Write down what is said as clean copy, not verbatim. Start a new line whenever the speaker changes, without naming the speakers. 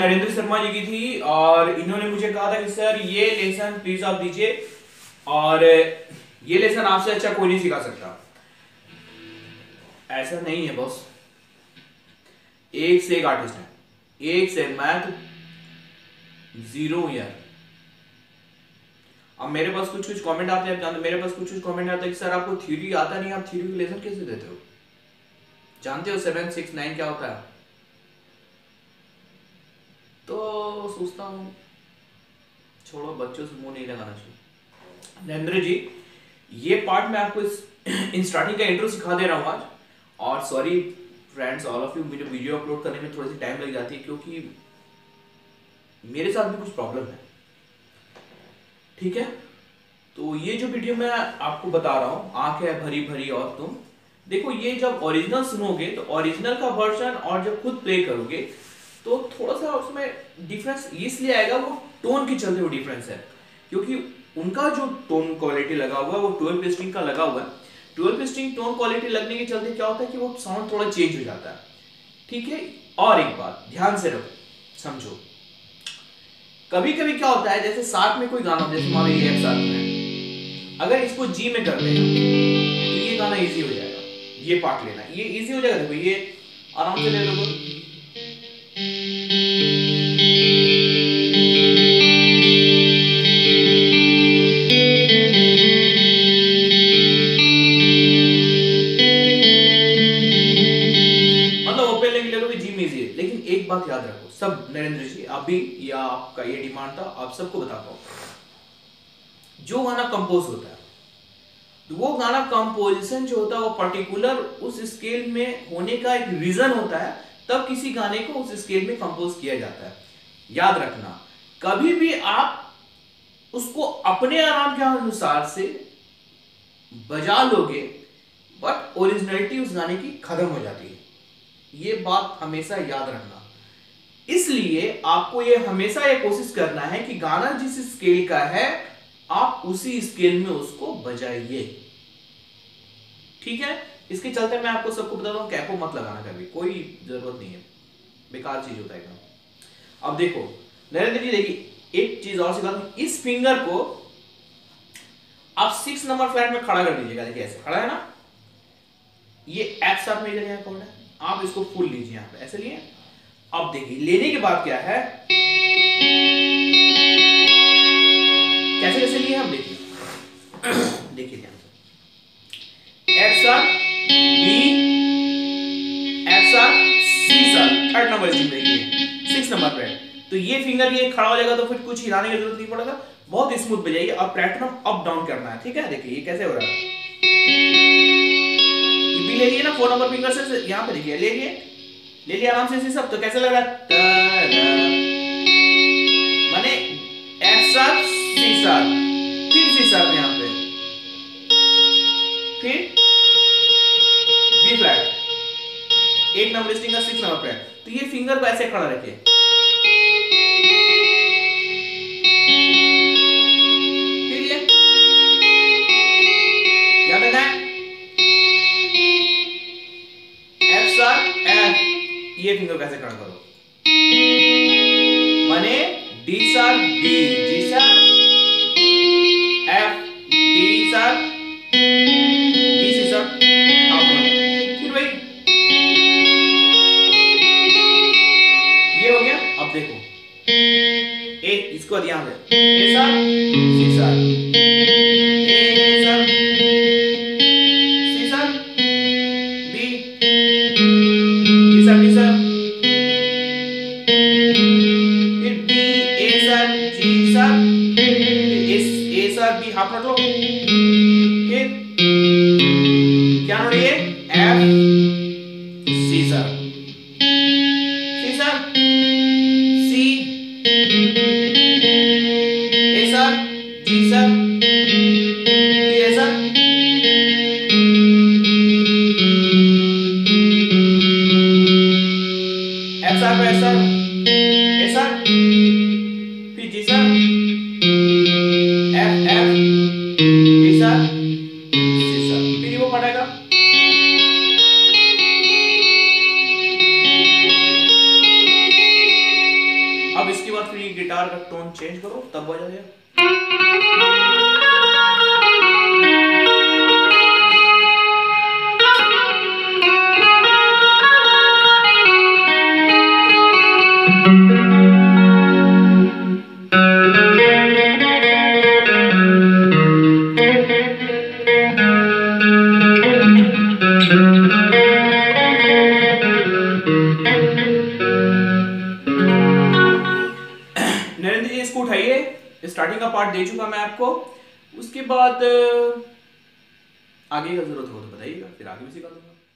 नरेंद्र शर्मा जी की थी और इन्होंने मुझे कहा था कि सर ये लेसन प्लीज आप दीजिए और ये लेसन आपसे अच्छा कोई नहीं सिखा सकता। ऐसा नहीं है बॉस, एक से एक आर्टिस्ट है, एक से मैं तो जीरो हूं यार। अब मेरे पास कुछ कुछ कमेंट आते हैं, आप जानते मेरे पास कुछ कुछ कमेंट आते हैं कि सर आपको थ्योरी आता नहीं, आप थ्योरी की लेसन कैसे देते हो? जानते हो 7 6 9 क्या होता है? तो सोचता हूं छोड़ो, बच्चों से मुंह नहीं लगाना चाहिए। नरेंद्र जी ये पार्ट मैं आपको इन स्टार्टिंग का इंट्रो सिखा दे रहा हूं आज। और sorry friends all of you, मुझे वीडियो अपलोड करने में थोड़ी सी टाइम लग जाती है क्योंकि मेरे साथ भी कुछ प्रॉब्लम है, ठीक है? तो ये जो वीडियो मैं आपको बता रहा हूं, आंख है भरी भरी और तुम, देखो ये जब ओरिजिनल सुनोगे तो ओरिजिनल का वर्जन और जब खुद प्ले करोगे तो थोड़ा सा उसमें डिफरेंस इसलिए आएगा, वो टोन के चलते वो डिफरेंस है। क्योंकि उनका जो टोन क्वालिटी लगा हुआ है वो 12 स्ट्रिंग का लगा हुआ है। 12 स्ट्रिंग टोन क्वालिटी लगने के चलते क्या होता है कि वो साउंड थोड़ा चेंज हो जाता है, ठीक है? और एक बात ध्यान से रखो, समझो, कभी कभी क्या होता है जैसे साथ में कोई गाना, जैसे मान लो ये एक साथ में, अगर इसको जी में कर देना तो ये गाना इजी हो जाएगा। ये पार्ट लेना ये इजी हो जाएगा, देखो ये आराम से ले लो। मतलब ओपन लेके ले लो जी में इजी है। लेकिन एक बात याद रखो सब, नरेंद्र जी अभी या आपका ये डिमांड था, आप सबको बताता हूं, जो गाना कंपोज होता है वो गाना कंपोजिशन जो होता है वो पर्टिकुलर उस स्केल में होने का एक रीजन होता है, तब किसी गाने को उस स्केल में कंपोज किया जाता है। याद रखना, कभी भी आप उसको अपने आराम के अनुसार से बजा लोगे बट ओरिजिनलिटी उस गाने की खत्म हो जाती है। ये बात हमेशा याद रखना। इसलिए आपको ये हमेशा ये कोशिश करना है कि गाना जिस स्केल का है आप उसी स्केल में उसको बजाइए, ठीक है? इसके चलते मैं आपको सबको बताता हूं कैपो मत लगाना, कभी कोई जरूरत नहीं है, बेकार चीज होता है। अब देखो नरेंद्र जी, देखिए एक चीज और सिखा दूं, इस फिंगर को आप 6 नंबर फ्लैट में खड़ा कर दीजिएगा। देखिए ऐसे खड़ा है ना, ये एफ साथ मेजर यहां कौन है, आप इसको फुल लीजिए यहां पे, ऐसे लिए। अब देखिए लेने के बाद क्या है, कैसे कैसे लिए हम, देखिए देखिए ध्यान से, एफ सार बी, एफ सार सी सार, थर्ड नंबर स्ट्रिंग देखिए 6 नंबर पे। तो ये फिंगर ये खड़ा हो जाएगा तो फिर कुछ हिलाने की जरूरत नहीं पड़ेगा, बहुत स्मूथ बजाइए। और प्लेटिनम अप डाउन करना है, ठीक है? देखिए ये कैसे हो रहा है, ये भी ले लिए ना 4 नंबर फिंगर से, यहां पे देखिए ले लिए आराम से इसी सब। तो कैसे लग रहा है, माने एफ सार सी सार, फिर सी सार यहां पे, फिर बी फ्लैट, 8 नंबर स्ट्रिंग का 6 नंबर फ्लैट। तो ये फिंगर को ऐसे खड़ा रखिए, फिर ये याद रखना है एफ सार एफ, ये फिंगर कैसे खड़ा करो, माने D sir B, G sir F, D sir B, C sir, फिर भाई ये हो गया। अब देखो ए, इसको ध्यान दे, ए सार सी सार, ए सार सी सार बी, डी सार डी सार, फिर बी ए सार जी सार, ए सार बी हाफ नोट लो, फिर क्या नोट ये एफ सी सार, सी सार सी, ए सार जी सार, फिर ए सार, एफ सार पे एफ सार, ए सार, फिर जी सार, एफ एफ, डी सार, सी सार, फिर वो पड़ेगा। पार्ट दे चुका मैं आपको। उसके बाद आगे का जरूरत हो तो बताइएगा, फिर आगे भी सिखा दूंगा।